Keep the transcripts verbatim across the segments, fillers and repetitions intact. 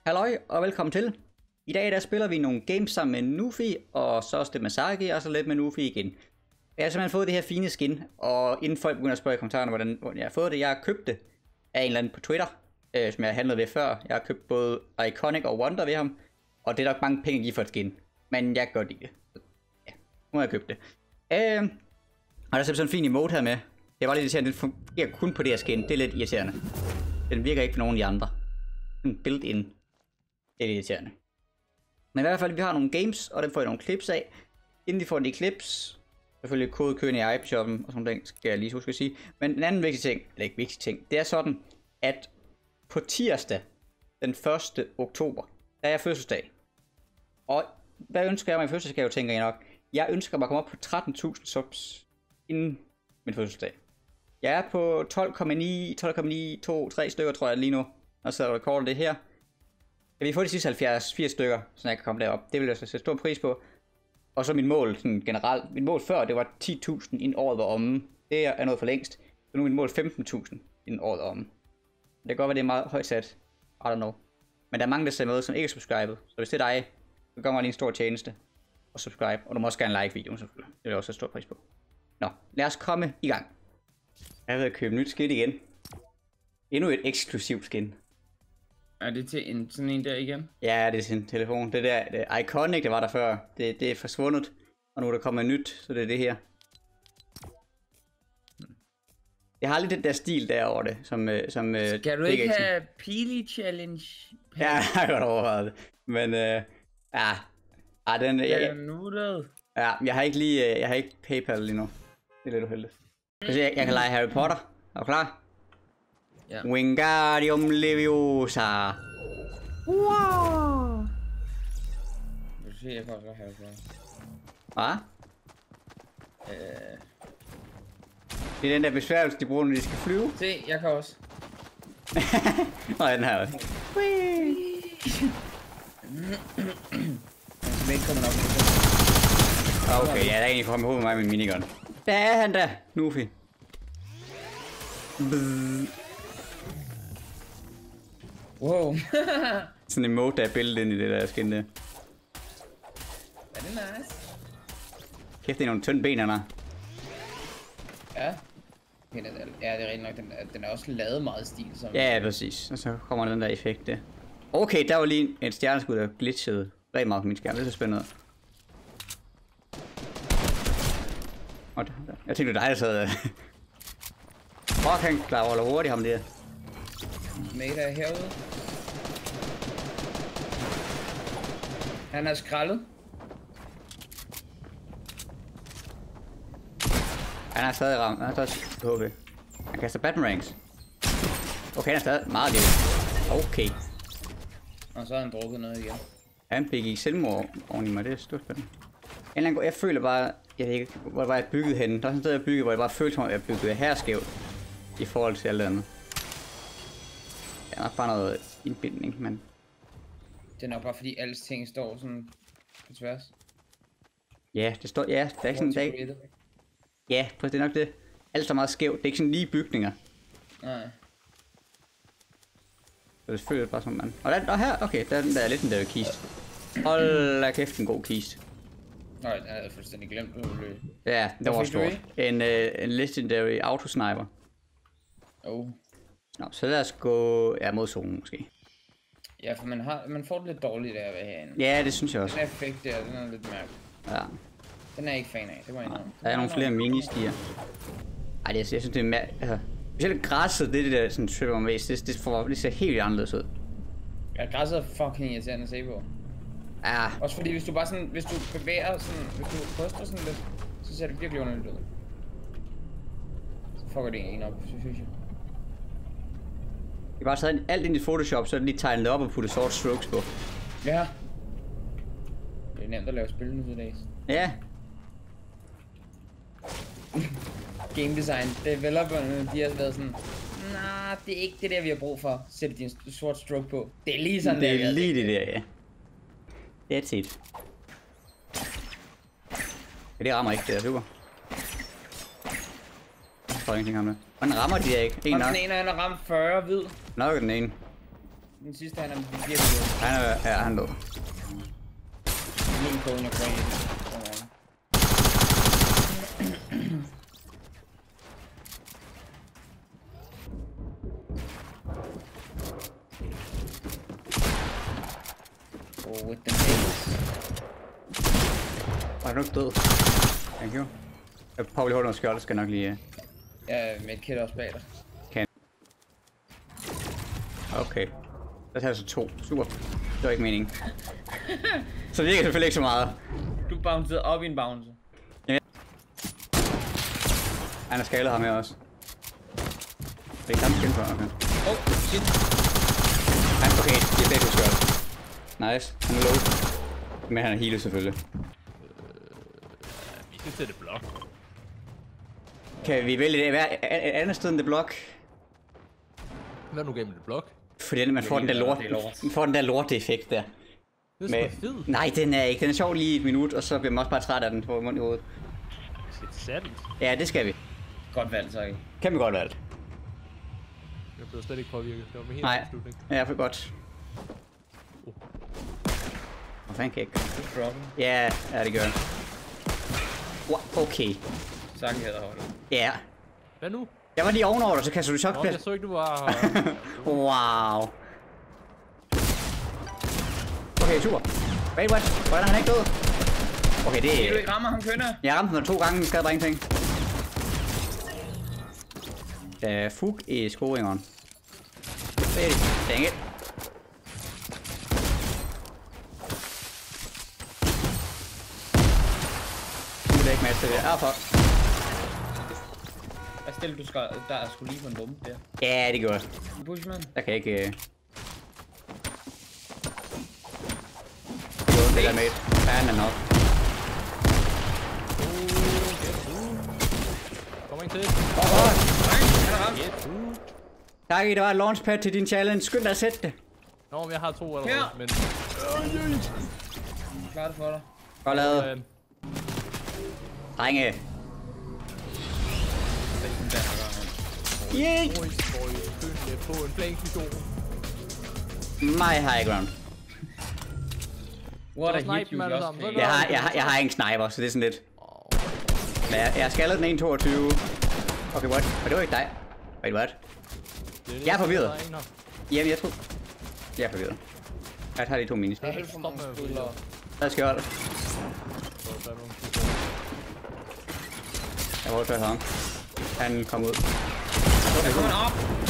Halløj og velkommen til. I dag der spiller vi nogle games sammen med Nufi, og så også det med Sagi, og så lidt med Nufi igen. Jeg har simpelthen fået det her fine skin, og inden folk begynder at spørge i kommentarerne, hvordan, hvordan jeg har fået det, jeg har købt det af en eller anden på Twitter, øh, som jeg har handlet ved før. Jeg har købt både Iconic og Wonder ved ham, og det er nok mange penge at give for et skin, men jeg kan godt lide det. Ja, nu har jeg købt det. Øh, og der er simpelthen sådan en fin emote her med. Det var lidt irriterende, den fungerer kun på det her skin, det er lidt irriterende. Den virker ikke på nogen af de andre. Den built-in. Det er lidt irriterende. Men i hvert fald, vi har nogle games, og dem får jeg nogle clips af. Inden vi får de clips, selvfølgelig kodekøen i iPshoppen og sådan noget, skal jeg lige huske at sige. Men en anden vigtig ting, eller ikke vigtig ting, det er sådan, at på tirsdag, den første oktober, der er jeg fødselsdag. Og hvad ønsker jeg mig i fødselsdagsgave, tænker jeg nok. Jeg ønsker mig at komme op på tretten tusind subs inden min fødselsdag. Jeg er på tolv komma ni, tolv komma ni, to, tre stykker, tror jeg lige nu. Og så rekorder det her. Kan vi få de sidste halvfjerds firs stykker, så jeg kan komme derop. Det vil jeg så sætte stor pris på. Og så mit mål sådan generelt. Mit mål før, det var ti tusind inden året var omme. Det er noget for længst. Så nu er mit mål femten tusind inden året er omme. Det kan godt være, det er meget højt sat. I don't know. Men der er mange, der ser med, som ikke er subscribet. Så hvis det er dig, så gør mig lige en stor tjeneste. Og subscribe. Og du må også gerne like videoen, selvfølgelig. Det vil jeg også sætte stor pris på. Nå, lad os komme i gang. Jeg vil købe nyt skin igen. Endnu et eksklusivt skin. Er det til en, sådan en der igen? Ja, det er sin telefon. Det der det Iconic, det var der før. Det, det er forsvundet. Og nu er der kommet nyt, så det er det her. Jeg har lidt den der stil derovre det, som... som Skal du ikke have Pili Challenge? Ja, jeg har godt overvejet det. Men, øh, ja... Ah, den... Ja, jeg, nu det. Ja, jeg har ikke lige... Jeg har ikke PayPal lige nu. Det er lidt uheldigt. Jeg, jeg, jeg kan lege Harry Potter. Er du klar? Ja. Wingardium Leviosa. Wow. Du siger, jeg kan også have det. Hvad? Øh... Det er den der besværgelse, de bruger, når de skal flyve. Se, jeg kan også. Nej, den her også. Jeg ikke komme nok. Okay, ja, der er egentlig kommet hovedet med mig med min minigun. Der er han der, Nufi. Wow. Sådan en emote, der er billedet ind i det der skin der. Er det nice? Kæft, det er nogle tynde ben, han har. Ja. Ja, det er rigtig nok. Den er, den er også lavet meget stil. Som... Ja, præcis. Og så kommer den der effekt der. Okay, der var lige en stjerneskud, der glitchede rigtig meget på min skærm. Det er så spændende. Og jeg tænkte, det er dig, der sad... Fuck, han klarer holde hurtigt ham der. Mate er herude. Han er skrællet. Han er stadig ramt. Han er stadig H P. Han kaster Batmarangs. Okay, han er stadig meget lille. Okay. Og så har han drukket noget igen. Han fik i selvmord oven i mig. Det er stort spændende. En eller anden, jeg føler bare... Jeg ved ikke, hvor var jeg bygget henne. Der er sådan et sted, jeg byggede, hvor jeg bare følte, som om jeg byggede her skævt. I forhold til alt andet. Det er nok bare noget indbindning, men... Det er nok bare fordi alle ting står sådan på tværs. Ja, det står... Ja, der er ikke sådan en dag... Ja, for det er nok det. Alt er meget skævt. Det er ikke sådan lige bygninger. Nej. Så det føles bare som man... Og, der, og her, okay, der er den der lidt en der kiste. Hold da kæft, en god kiste. Nej, jeg havde fuldstændig glemt at løbe. Ja, det var stort. En, uh, en legendary autosniper. Oh. Nå, så lad os gå... Ja, mod zonen måske. Ja, for man, har, man får det lidt dårligt af at være herinde. Ja, det synes jeg også. Den effekt der, den er lidt mærkelig. Ja. Den er jeg ikke fan af, det var en Ja, der er nogle flere mini-stier. Ej, det, jeg synes det er mere... Altså, specielt græsset, det er det der sådan tripper med, det, det, får, det ser helt anderledes ud. Ja, græsset er fucking irriterende at se på. Ja. Også fordi hvis du bare sådan, hvis du bevæger sådan, hvis du ryster sådan lidt, så ser det virkelig underligt ud. Så fucker det en op, synes jeg. Jeg bare taget alt ind i Photoshop, så er det lige tegnet op og puttet sort strokes på. Ja. Det er nemt at lave spil nu til dags. Ja. Game design, developerne, de har været sådan, nah, det er ikke det der, vi har brug for. Sæt din sort stroke på. Det er lige sådan, det der. Det er lige det der, ja. That's it. Ja, det rammer ikke, det er super. Jeg tror ingenting om det. Hvordan rammer de der ikke? En og nok. den ene, han har ramt fyrre hvid. Nok er den ene. Den sidste, han er virkelig død. Han er, ja, han død. Min kone er grøn. Oh, with the nails. Var du ikke død? Thank you. Jeg prøver lige holde noget skjold, skal nok lige... Ja, med et kit også bag dig. Kan. Okay. Der tager så to. Super. Det var ikke meningen. Så det virker selvfølgelig ikke så meget. Du bouncede op i en bounce. Ja. Han har skalet ham her også. Det er samme skin for, okay. Oh, shit. Han, okay, det er det, du skjold. Nice. Han er low. Men han er healet selvfølgelig. Vi skal til det blok. Kan vi vælge det hver andet sted end det blok? Hvad er nu gennem det blok? Fordi man får den der lort, man får den der lorte-effekt der. Det er sgu fed. Nej, den er ikke. Den er sjov lige et minut, og så bliver man også bare træt af den på mund i hovedet. Det er sandt. Ja, det skal vi. Godt valg, så ikke. Kan vi godt valgt. Jeg blev slet ikke påvirket. Det var med helt Nej, slutning. ja, for godt. Oh. Hvor fanden kan jeg ikke? Du dropper. Ja, ja, det gør jeg. Wow, okay. Sangen hedder holdet. Ja. Hvad nu? Jeg var lige ovenover dig, så kaster du Nå, chokpæt. jeg så ikke, du var... Wow. Okay, super. Wait, what? Hvordan er han ikke død? Okay, det Kan du er... ikke ramme ham, kønner? Jeg ramte ham to gange, men skade bare ingenting. Der er fug i skoringeren. Dang it. Det er ikke match til det. Ah, fuck. Hvad stille du skal... Der er sgu lige på en bombe der. Ja, det gør jeg. Bushman. Der kan jeg ikke... Uh... Jo, det der med et. Fan er nok. Kommer ikke til. Åh, åh. Han er ramt. Get food. Tak, det var et launchpad til din challenge. Skynd dig at sætte det. Nå, men jeg har to eller Her. noget, men... Klar det for dig. Godt lavet. Øh, Drenge. Det er sådan der, der gør han. Yay! Oj, oj, kønne på en flankmission. My high ground. What a Så hit snipe you dem alle just sammen, så paid. gør Jeg har, jeg har, jeg har ingen sniper, så det er sådan lidt... Åh, Men jeg, jeg har skaldet den en toogtyve. Okay, what? Og det var ikke dig. Wait, what? det Jeg er forvirret. der en her. Jamen, jeg tror... Jeg er forvirret. Jeg tager de to minis. Det er helt for mange spillere. Hvad skal jeg holde? Så er der nogle typer. Jeg har overtaget ham. Han kom ud. Der kommer han op.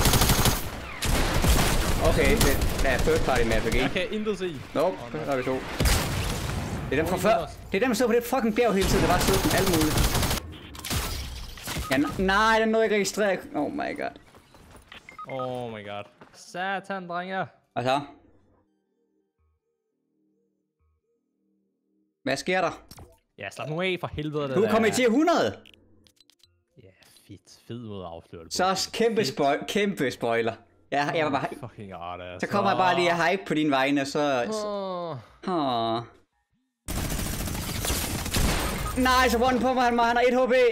Okay, det der er first party med R P G. Jeg kan intet se. Nope, så er vi to. Det er dem fra før. Det er dem, der sidder på det fucking bjerg hele tiden. Det var siddet dem alt muligt. Ja, nej, den nåede ikke registreret. Oh my god. Oh my god. Satan, drenge. Og så? Hvad sker der? Ja, slap nu af for helvede. Det Du er der. kommet til hundrede. Ja, fedt. Fed måde at afsløre det på. Så også kæmpe, spoil kæmpe spoiler. Jeg, jeg var bare... Fucking art, altså. Så kommer jeg bare lige at hype på din vegne, så... så... Åh. Åh. Nej, så one på mig, han har et H P.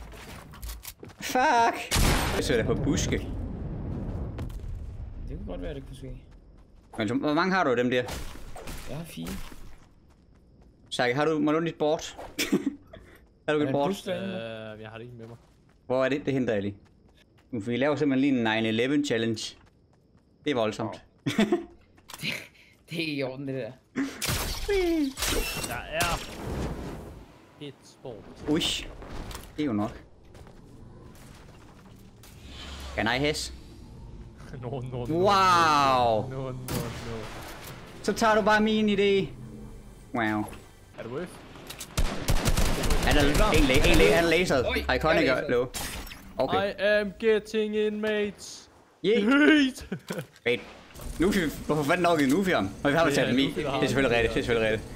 Fuck. Jeg søger da på buske. Det kunne godt være, det kunne ske. Men så, hvor mange har du af dem der? Jeg har fire. Saki, har du, må du dit board? Har du et board? Øh, jeg har det ikke med mig. Hvor er det? Det henter jeg lige. Nu får vi laver simpelthen lige en nine eleven challenge. Det er voldsomt. Det er ikke i orden, det der. Der er et sport. Ui, det er jo nok. Can I has? No, no, no. Wow! No, no, no. Så tager du bare min idé. Wow. Er det worth? Han er en, la en, la han er laseret. Oj, Iconic jeg er er laseret. low. Okay. I am getting in, mates. Yeah. Hate. Wait. Nufi, hvorfor fanden nok i Nufi om? Og vi har vel Det taget er dem i. Nufi, der Det har er selvfølgelig den. rigtigt, det er selvfølgelig rigtigt.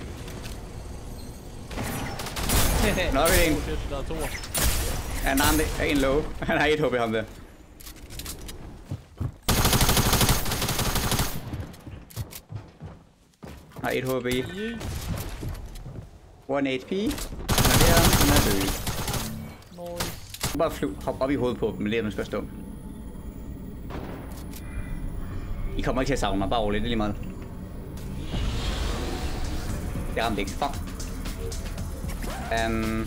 Nok en. Oh shit, der er to. Han har en, en low. Han har et H P ham der. Har et H P. Yeah. one H P. Han er der, han er død. Nice. Bare flyv, hop op i hovedet på dem, lige at man skal stå. I kommer ikke til at savne mig, bare roligt, det er lige meget. Det ramte ikke. Fuck. Um,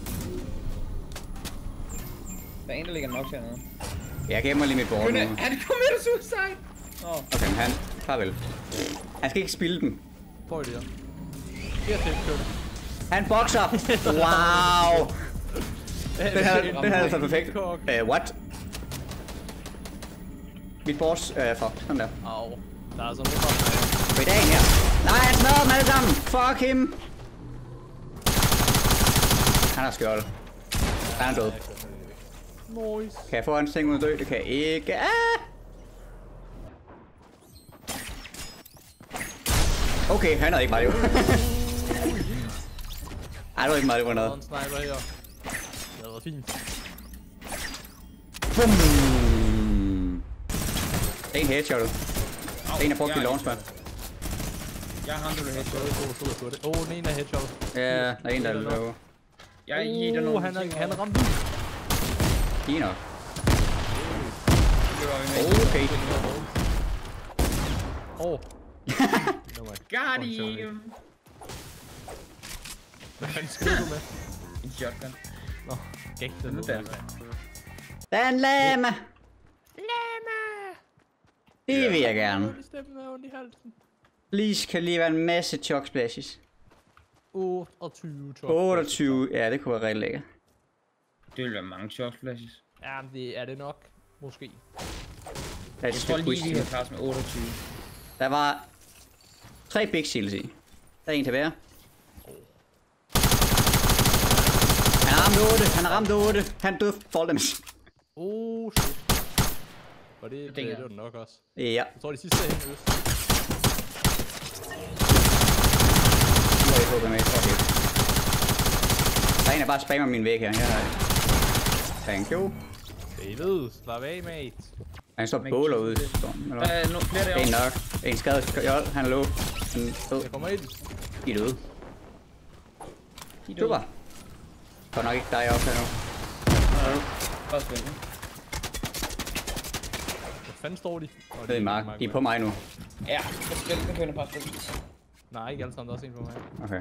Der er en, der ligger nok hernede. jeg gemmer lige mit board nu. Han committed suicide! Oh. Okay, men han... Farvel. Han skal ikke spilde den. Prøv det her. Her til, kør det. Han bokser! Wow! Den her, den her er så perfekt. Uh, what? Mit boss... Uh, fuck, sådan der. Au. Der er sådan noget. På i dagen her. Nej, han smadrer dem alle sammen! Fuck him! Han har skjold. Han er død. Nice. Kan jeg få hans ting uden at dø? Det kan jeg ikke. Ah! Okay, han er ikke Mario. Ej, det var ikke Mario, det var Der er noget. en sniper her. Det var fint. Boom! En headshot. En har brugt i launchpad. Jeg har ham, der vil headshot. Åh, oh, den ene er headshot. Ja, der er en, der er løber. Jeg giver Oh, nogen. han er, han er ramt ud. Fint nok. Det var vi med. Okay. Åh. Oh. Got him! Hvad fanden skriver du med? En shotgun. Nå, gæk det nu. Dan. Dan lama! Lama! Det vil jeg gerne. Stemmen er ondt i halsen. Please, kan lige være en masse chok splashes. otteogtyve top. otteogtyve, ja, det kunne være rigtig lækkert. Det vil være mange shot flashes. Ja, men det er det nok. Måske. Jeg tror lige, vi har klaret med otteogtyve. Der var tre big shields i. Der er en tilbage. Han har ramt otte, han har ramt otte. Han døde fall damage. Oh shit. Og det, det, det, det var det nok også. Ja. Jeg tror de sidste er hen øst. Nu har jeg fået damage. Okay. Der er en, der bare spammer min væg her. Jeg har det. Thank you. David, slap af, mate. Han står båler ude i stormen, eller hvad? Øh, nu flere derovre. En nok. En skadet skjold. Han er low. Han er død. Jeg kommer ind. De er døde. De er døde. Super. Godt nok ikke dig op her nu. Bare spændende. Hvor fanden står de? Oh, Det er en mark. De er på mig nu. Ja, jeg spiller. Jeg kører bare spille. Nej, ikke alle sammen. Der er også en på mig. Okay.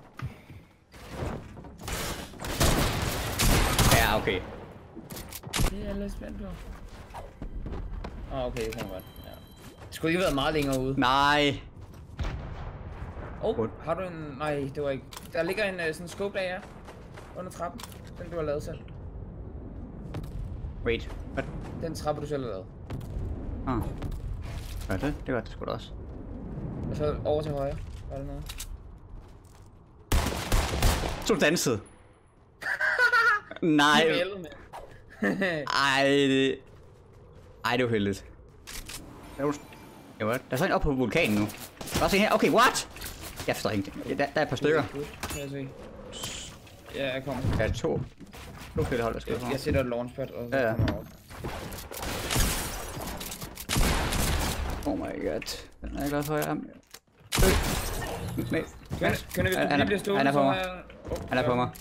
Ja, okay. Det er jeg lidt spændt på. Åh, oh, okay, det kommer godt. Ja. Det skulle ikke have været meget længere ude. Nej. Åh, oh, har du en... Nej, det var ikke... Der ligger en uh, sådan en scope der, ja. Under trappen. Den du har lavet selv. Wait. What? Den trappe du selv har lavet. Ah. Hvad er det? Det var det sgu da også. Og så over til højre. Var det noget? Så du dansede. Nej. Ej, det... Ej, det var heldigt. Der er jo... Der er sådan en op på vulkanen nu. Der er også en her. Okay, what? Jeg forstår ingenting. Der, der er et par stykker. Kan jeg se. Ja, jeg kommer. Der er to. Nu kan det holde, der skal Jeg, jeg sætter et launchpad, og så Ja, ja. kommer jeg over. Oh my god. Den er jeg glad for, jeg er... Øh. Nej. Kan, kan hvis du Han er- lige bliver stående, han er på så mig. jeg... Oh, Han er på mig.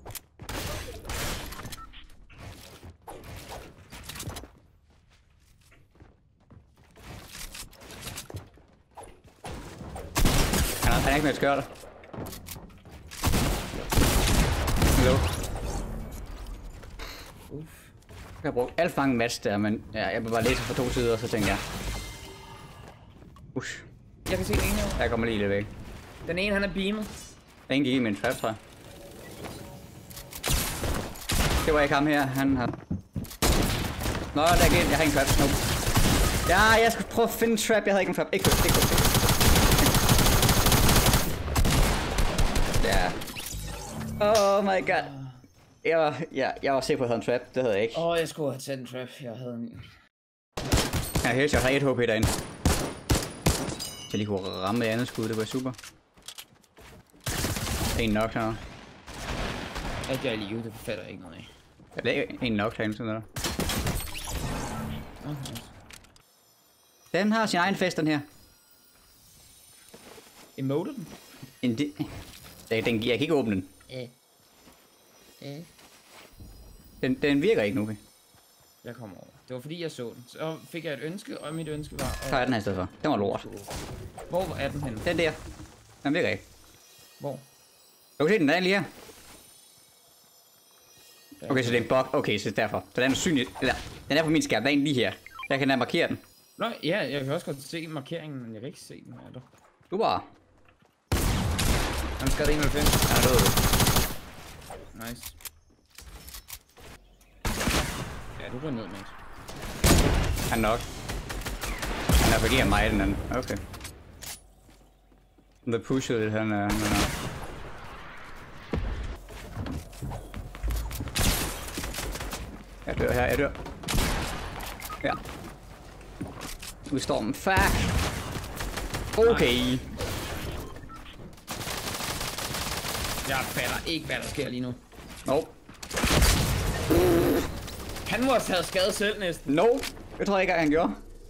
Han er, han er ikke med et skørt. Hallo. Uff. Jeg har brugt alt for mange match der, men ja, jeg vil bare læse fra to sider, og så tænker jeg... Ush, Jeg kan se den ene herovre. jeg kommer lige lidt væk. Den ene, han er beamet. Den gik i min trap, tror jeg. Det var ikke ham her, han har... Nå, der er igen, jeg har ingen trap. Nope. Ja, jeg skulle prøve at finde en trap, jeg havde ikke en trap. Ikke købt, ikke købt, ikke købt. Ja. Oh my god. Jeg var, ja, jeg var sikker på, at jeg havde en trap. Det havde jeg ikke. Åh, oh, jeg skulle have taget en trap. Jeg havde en... Jeg har headshot, har et H P derinde. Så jeg lige kunne ramme det andet skud, det var super. En knock her. At jeg er i live, det fatter jeg ikke noget af. Ja, det er en knock herinde, sådan der. Okay. Den har sin egen fest, den her. Emote den? En di- den, den, jeg kan ikke åbne den. Ja. Ja. Den, den virker ikke nu. Jeg kommer over. Det var fordi, jeg så den. Så fik jeg et ønske, og mit ønske var... Så er den her i stedet for. Den var lort. Hvor er den henne? Den der. Den virker ikke. Hvor? Du kan se den, der er lige her. Okay, så det er en bug. Okay, så derfor. Så den er synlig. Eller, den er på min skærm. Den er lige her. Jeg kan da markere den. Nå, ja, jeg kan også godt se markeringen, men jeg kan ikke se den. Er der? Du bare. Han skal enoghalvfems. Han er død. Nice. Ja, du går ned, Max. Han nok. Han er forgiver mig den anden. Okay. The pusher lidt, han er... Han er. Jeg dør her, jeg dør. Ja. Nu står den. Fuck. Okay. Jeg fatter ikke, hvad der sker lige nu. Nope. Han må have taget skade selv næsten. Nope. Jeg tror ikke, at han gjorde.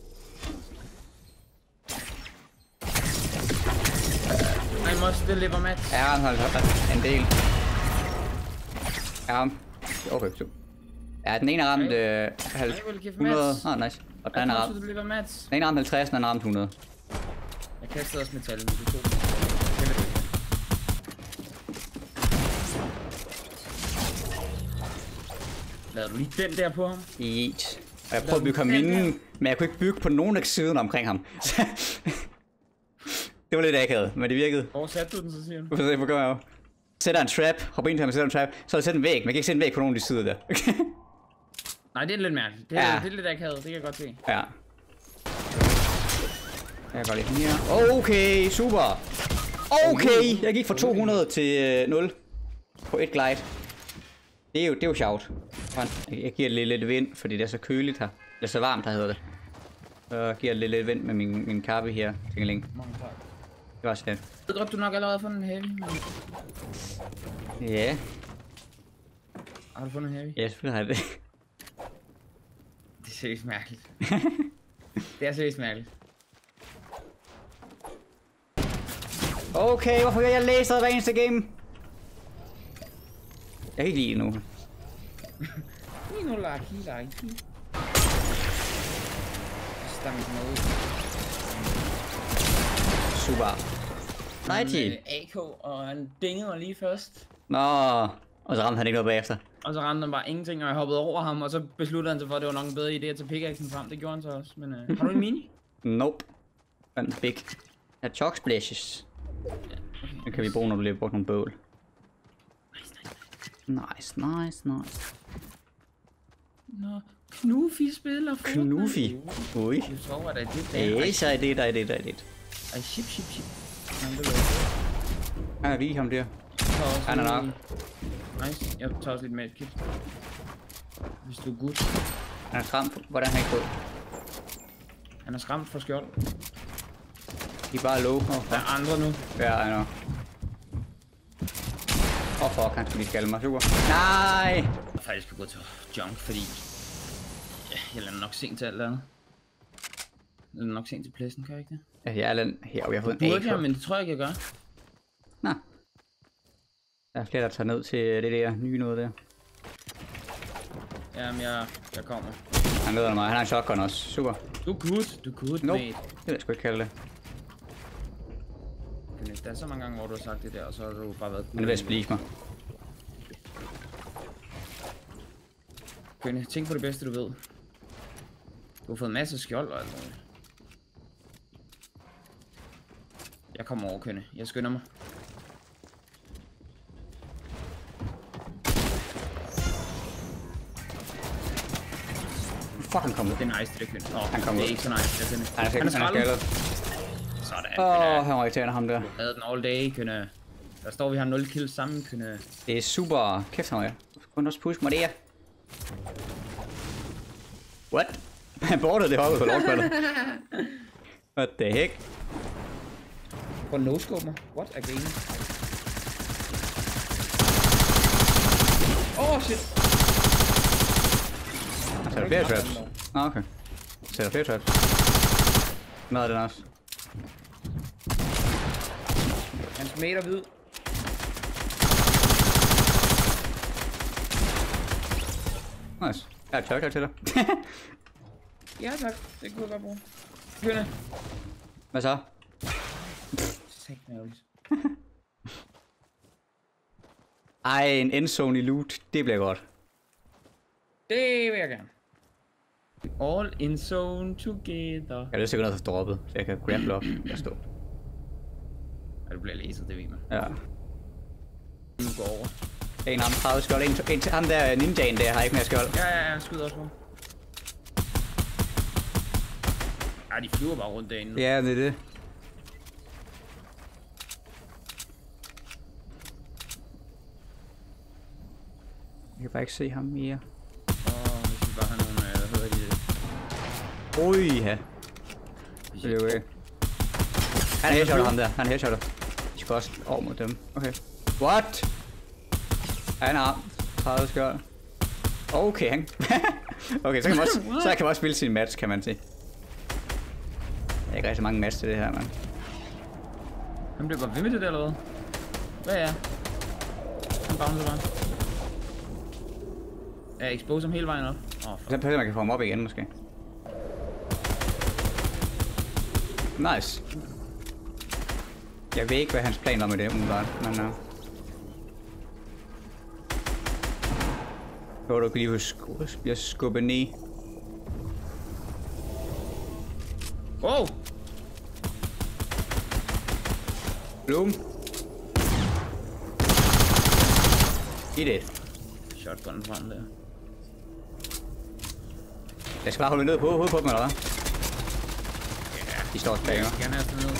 I must deliver match. Ja, han har en del. Ja, okay, så. Ja, den ene er ramt øh, hundrede. Ah, nice. Og den anden er ramt. Den ene er ramt halvtreds, den anden er ramt hundrede. Jeg kastede også metallet, men du tog. Lavede du lige den der på ham? Yeet. Og jeg prøvede at bygge ham inden, men jeg kunne ikke bygge på nogen af siden omkring ham. Det var lidt akavet, men det virkede. Hvor satte du den, så siger du? Du får se, hvor gør jeg jo. Sætter en trap, hopper ind til ham og sætter en trap, så er det sætter en væg. Man kan ikke sætte en væg på nogen af de sider der. Nej, det er lidt mærkeligt. Det er, Ja. det er lidt akavet, det kan jeg godt se. Ja. Jeg går lige her. Okay, super. Okay, jeg gik fra to hundrede til nul på et glide. Det er jo, det er jo sjovt. Jeg giver det lidt, lidt vind, fordi det er så køligt her. Det er så varmt her, hedder det. Så giver jeg lidt, lidt vind med min, min kaffe her. Tingeling. Mange tak. Det var også fedt. Jeg ved godt, du nok allerede har fundet en heavy, men... Ja. Har du fundet en heavy? Ja, selvfølgelig har jeg det. Det er seriøst mærkeligt. Det er seriøst mærkeligt. Okay, hvorfor kan jeg læse hver eneste game? Jeg kan ikke lide det nu. Lige nu lucky, lucky. Stang den ud. Super. nioghalvtreds. A K, og han dingede mig lige først. Nå, og så ramte han ikke noget bagefter. Og så ramte han bare ingenting, og jeg hoppede over ham, og så besluttede han sig for, at det var nok en bedre idé at tage pickaxen frem. Det gjorde han så også, men uh, har du en mini? Nope. Den er big. Ja, chalk splashes. Okay. Den kan vi bruge, når du lige har brugt nogle bål. Nice, nice, nice. Nå, Knufi spiller Fortnite. Knufi. Ui. Du tror, at det er det der. Ej, så er det, der er det, der er det. Ej, ship, ship, ship. Han er lige ham der. Han er nok. Nice, jeg tager også lidt med et kit. Hvis du er good. Han er skræmt. Hvordan har han ikke gået? Han er skræmt for skjold. De er bare low. Oh, Der er andre nu. ja, I know. Åh, oh, fuck, han skulle lige skalle mig. Super. Nej! Jeg er faktisk begyndt til junk, fordi... Ja, jeg lader nok sent til alt andet. Jeg lader nok sent til pladsen, kan jeg ikke det? Ja, jeg er lidt... Her, jeg har fået en Burde jeg, A K. men det tror jeg ikke, jeg gør. Nå. Der er flere, der tager ned til det der nye noget der. Jamen, jeg, jeg kommer. Han leder mig. Han har en shotgun også. Super. Du er good, du er good, Nope. mate. Det vil jeg sgu ikke kalde det. Kenneth, der er så mange gange, hvor du har sagt det der, og så har du bare været good. Han er ved at splease mig. Kenneth, tænk på det bedste, du ved. Du har fået en masse skjold og alt muligt. Jeg kommer over, Kenneth. Jeg skynder mig. Fuck, han kom ud. Det er nice, det der Kenneth. Nå, Han kom det er ud. ikke så nice, det er Kenneth. Han er, han er skaldet. Sådan, Åh, Kenneth. han var irriterende ham der. Havde den all day, Kenneth. Der står, vi har nul kills sammen, Kenneth. Det er super. Kæft, han var. Du kunne også push mig der. What? Han bortede det hoppet på lovspillet. What the heck? Prøv at no-scope mig. What? Again? Åh, oh, shit. Han sætter flere traps. Nå, okay. Han sætter flere traps. Med den også. Hans meter hvid. Nice. Jeg har tørkler til dig. Ja tak, det kunne jeg godt bruge. Kørende. Hvad så? Sæt med ærgerligt. Ej, en endzone i loot. Det bliver godt. Det vil jeg gerne. All in zone together. Jeg har lyst til at gå ned for droppet, så jeg kan grapple op og stå. Ja, du bliver læser, det ved man. Ja. Nu går over. En ham tredive skjold. En, en til ham der ninjaen der har ikke mere skjold. Ja, ja, ja, skyder også på. Ja, de flyver bare rundt derinde. Ja, det er det. Jeg kan bare ikke se ham mere. Åh, hvis vi bare har nogle, øh, hvad hedder de det? Ui, ja. Det er okay. Han er headshotter ham der. Han er headshotter. Vi skal også over mod dem. Okay. What? Han har tredive skjold. Okay, han... okay, så kan man også, så kan man også spille sin match, kan man sige. Der er ikke rigtig mange match til det her, mand. Han bliver bare ved med det der, eller hvad? Hvad er? Han bouncer bare. Ja, expose ham hele vejen op. Åh, oh, Så prøver man kan få ham op igen, måske. Nice. Jeg ved ikke, hvad hans plan var med det, umiddelbart, men... Uh... Hvor du kan lige huske, bliver skubbet ned. Wow! Bloom. Eat it. Shotgun frem der. Jeg skal bare holde ned på hovedet på dem, eller hvad? Ja, De står tilbage, jeg hva'? skal gerne have sådan noget.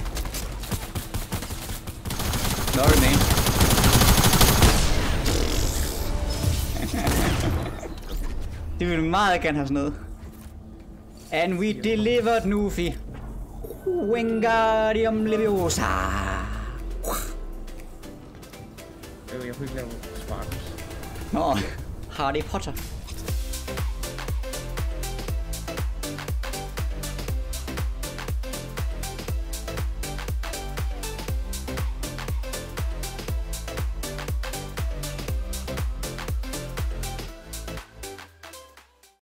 Nok den ene. Det vil meget gerne have sådan noget. And we delivered, Nufi. Wingardium Leviosa. Jeg kunne ikke lave Spartans. Nå, Harry Potter.